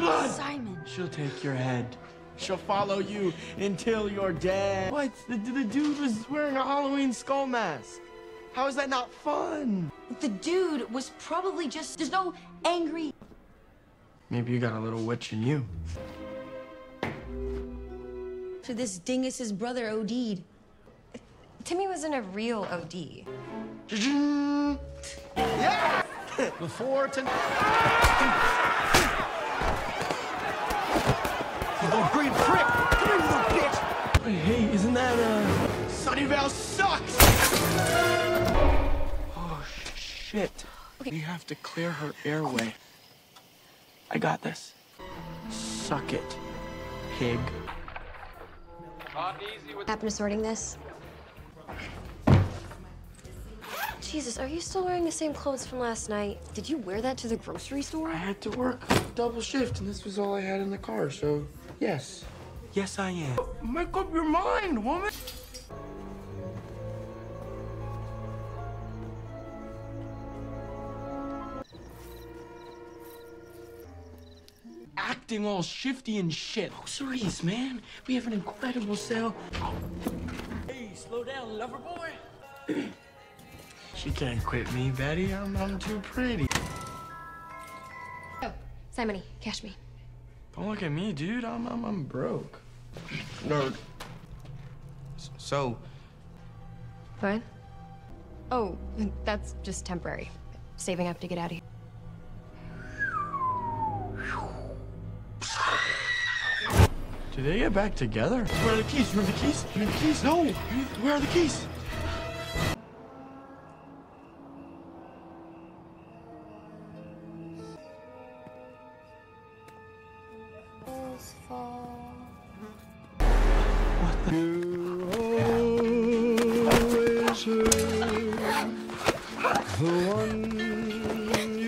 blood! Simon. She'll take your head. She'll follow you until you're dead. What? The dude was wearing a Halloween skull mask. How is that not fun? The dude was probably just, there's no angry. Maybe you got a little witch in you. So this dingus's brother OD'd. Timmy wasn't a real OD. Yeah! Before tonight. You little green prick! Come here, you little bitch! Hey, isn't that, Sunnyvale sucks! Oh, shit. Okay. We have to clear her airway. I got this. Suck it, pig. Happened to sorting this? Jesus, are you still wearing the same clothes from last night? Did you wear that to the grocery store? I had to work double shift, and this was all I had in the car, so yes. Yes, I am. Make up your mind, woman! Acting all shifty and shit. Groceries, man. We have an incredible sale. Hey, slow down, lover boy. She can't quit me, Betty. I'm too pretty. Oh, Simony, cash me. Don't look at me, dude. I'm broke. Nerd. So. What? Oh, that's just temporary. Saving up to get out of here. Do they get back together? Where are the keys? Where are the keys? Where are the keys? No! Where are the keys? What the? You always the one you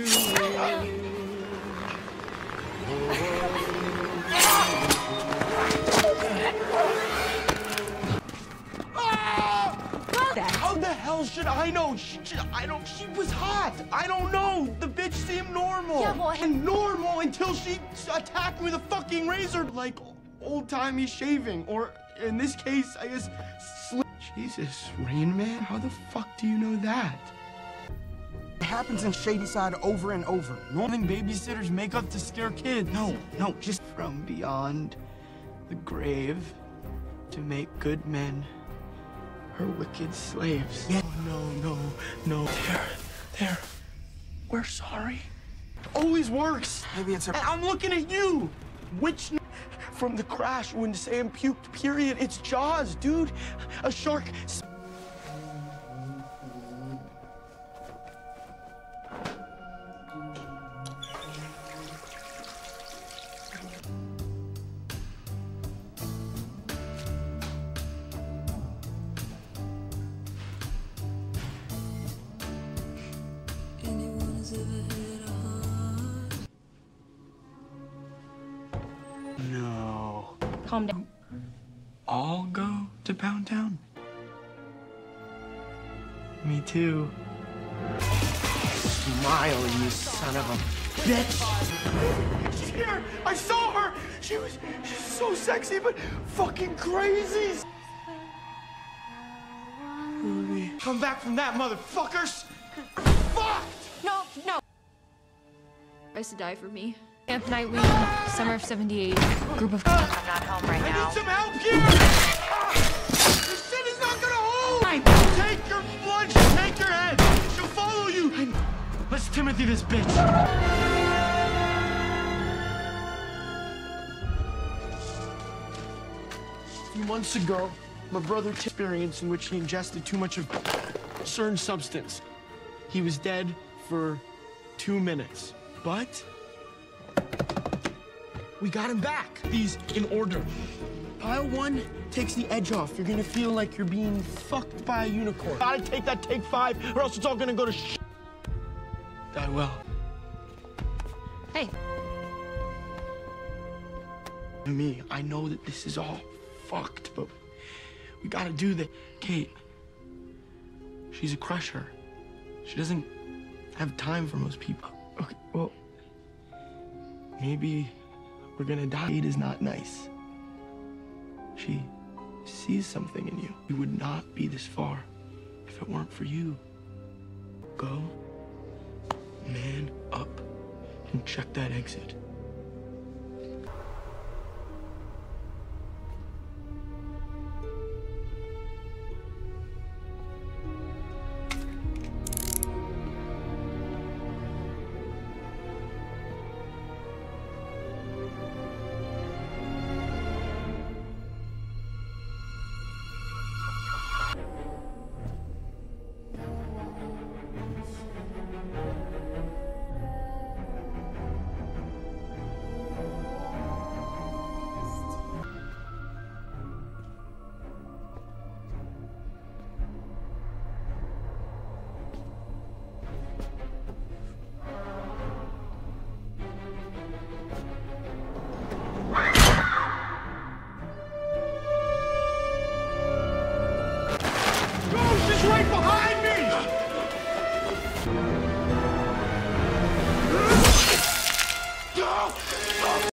How the hell should I know? She was hot. I don't know. The bitch seemed normal. Yeah, well, and normal until she attacked me with a fucking razor, like old-timey shaving, or in this case, I guess, Jesus, Rain Man, how the fuck do you know that? It happens in Shadyside over and over. Normally babysitters make up to scare kids. No, just from beyond the grave to make good men her wicked slaves. Yeah. Oh, no. There. We're sorry. Always works. Maybe it's a... I'm looking at you. Which from the crash when Sam puked, period. It's Jaws, dude. A shark. No. Calm down. I'll go to Pound Town. Me too. Smile, you son of a bitch. She's here. I saw her. She's so sexy, but fucking crazy. Ruby, come back from that, motherfuckers. Fucked. No. Tries to die for me. Camp Nightwing, summer of '78. Group of. I'm not home right I now. need some help here. This shit is not gonna hold. Take your blood. Take your head. She'll follow you. Let's Timothy this bitch. A few months ago, my brother experienced in which he ingested too much of a certain substance. He was dead for 2 minutes, but we got him back. These in order. Pile 1 takes the edge off. You're gonna feel like you're being fucked by a unicorn. Gotta take that take 5, or else it's all gonna go to shit. Die well. Hey. Me, I know that this is all fucked, but we gotta do the... Kate, she's a crusher. She doesn't have time for most people. Okay, well, maybe We're gonna die. It is not nice. She sees something in you. You would not be this far if it weren't for you. Go, man up, and check that exit.